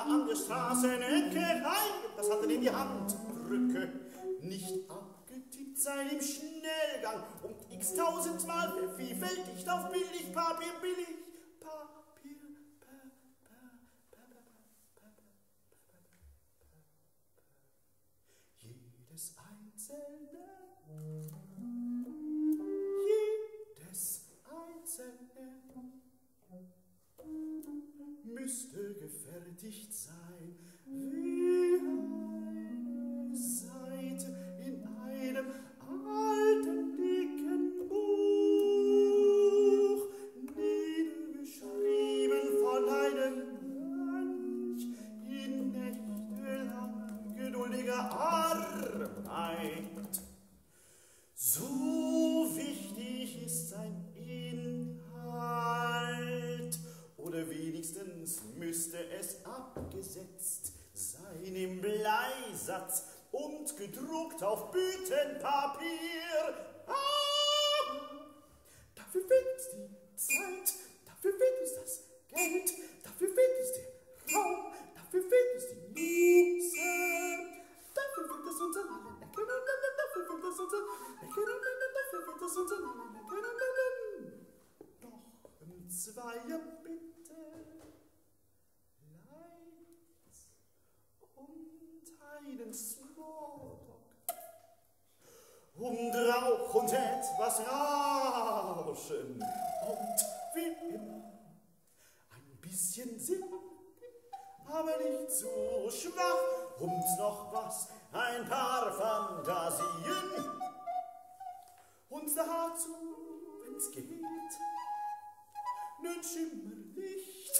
an der Straßenecke rein, das hat er in die Handbrücke. Nicht abgetippt sein im Schnellgang und x-tausendmal vervielfältigt auf Billigpapier, Billigpapier. Jedes einzelne müsste gefertigt sein wie eine Seite in einem alten dicken Buch, niedergeschrieben von einem Mönch in nächtelanger geduldiger Arbeit. So wichtig ist sein Inhalt, oder wenigstens müsste es abgesetzt sein im Bleisatz und gedruckt auf Büttenpapier. Dafür fehlt es die Zeit, dafür fehlt es das Geld, dafür fehlt es der Raum, dafür fehlt es die Muße, dafür fehlt es uns an allen Ecken und Enden, dafür fehlt es uns an Ecken und Enden, dafür fehlt es uns an allen Ecken und Enden. Noch Zweier bitte, Leid und einen Smalltalk und Rauch und etwas Rauschen und wie immer ein bisschen Sinn, aber nicht zu schwach und noch was, ein paar Fantasien und dazu, wenn's geht, nen Schimmerlicht.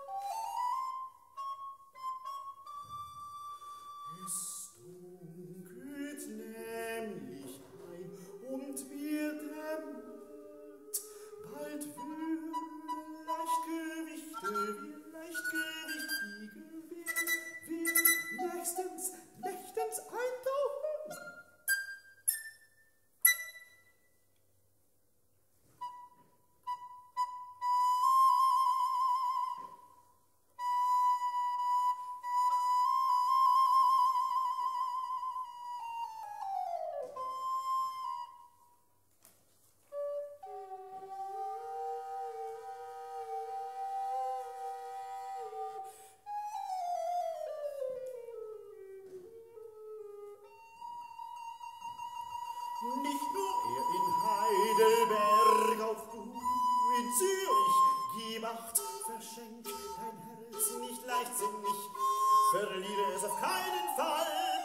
Es dunkelt nämlich ein und mir dämmert, bald würden Leichtgewichte, wir nächtens eintauchen. Nicht nur er in Heidelberg, auch du in Zürich, gib Acht, verschenk dein Herz nicht leichtsinnig, verliere es auf keinen Fall.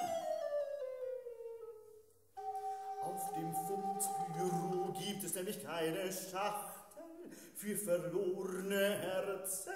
Auf dem Fundbüro gibt es nämlich keine Schachtel für verlorene Herzen.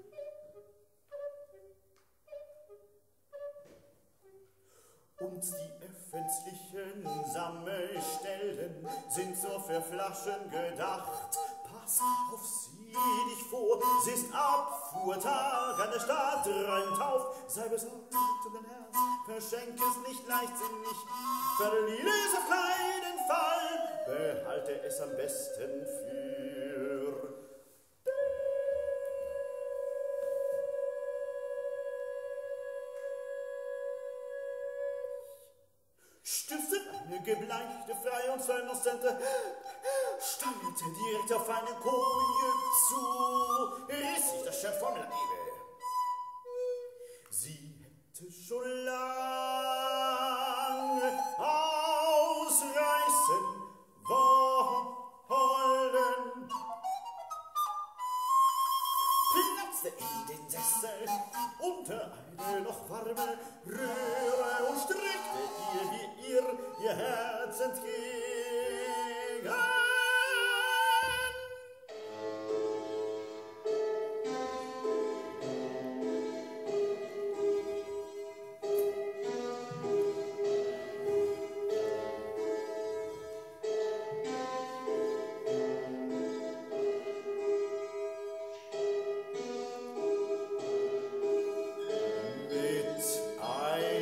Und die öffentlichen Sammelstellen sind so für Flaschen gedacht. Pass auf sie dich vor, sie ist Abfuhrtag an der Stadt, räumt auf, sei besorgt um dein Herz, verschenk es nicht leichtsinnig, verliere es auf keinen Fall, behalte es am besten für stürzte eine gebleichte, freie und innocente, steuerte direkt auf eine Koje zu, riss sich das Schwert vom Leibe. Sie hätte schon lange ausreißen wollen, platzte in den Sessel unter eine noch warme Röhre und streckte ihr Herz entgegen. Mit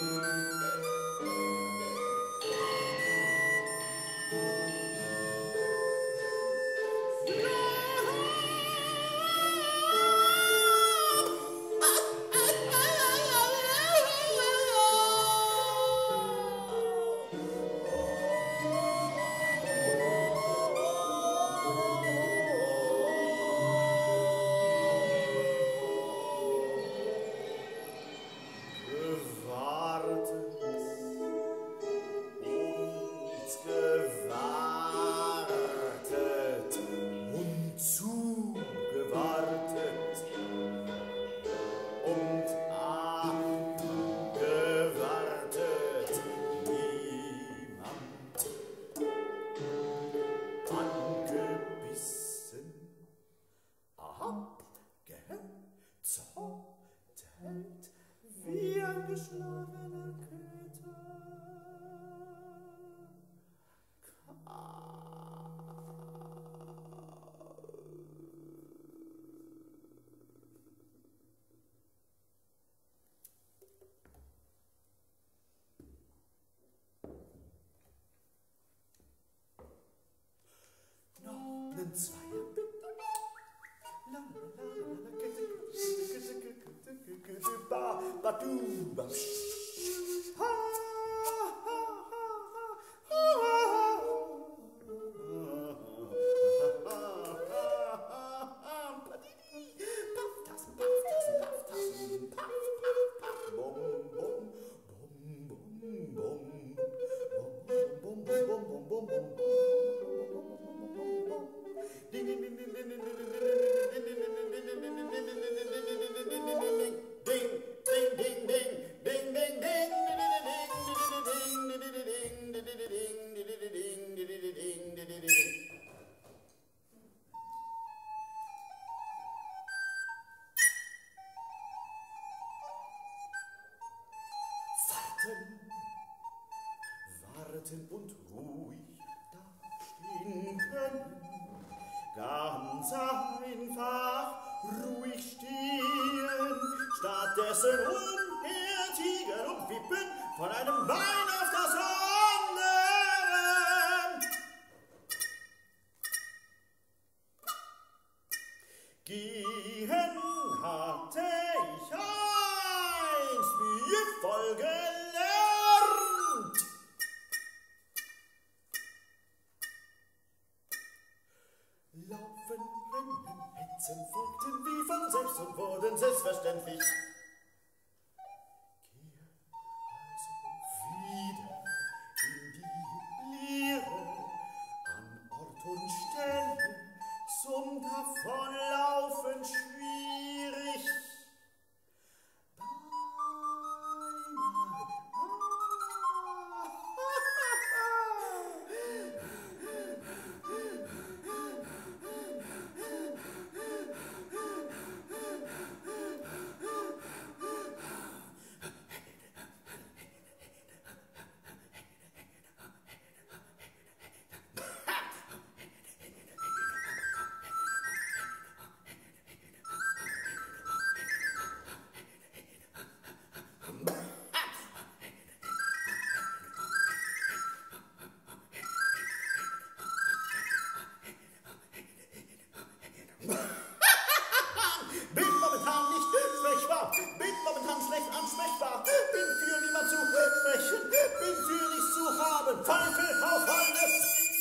Wie ein geschlagener Köter. Noch nen Zweier bitte. La la la la la Warten und ruhig dastehen können, ganz einfach ruhig stehen, stattdessen umhertigen und wippen von einem Bein auf das andere. Gehen hatte ich einst mühevoll gelernt. Laufen, rennen, hetzen, folgten wie von selbst und wurden selbstverständlich. Gehe also wieder in die Lehre, an Ort und Stelle, zum Davonlaufen schwierig. Bin momentan schlecht ansprechbar, bin für niemand zu sprechen, bin für nichts zu haben, Teufel auf alles.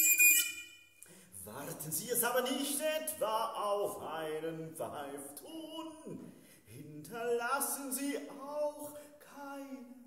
Warten Sie es aber nicht etwa auf einen Pfeifton, hinterlassen Sie auch keine